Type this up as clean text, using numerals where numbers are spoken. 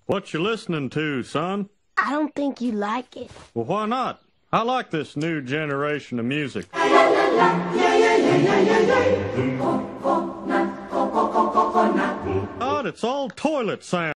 What you listening to, son? I don't think you like it. Well, why not? I like this new generation of music. God, it's all toilet sound.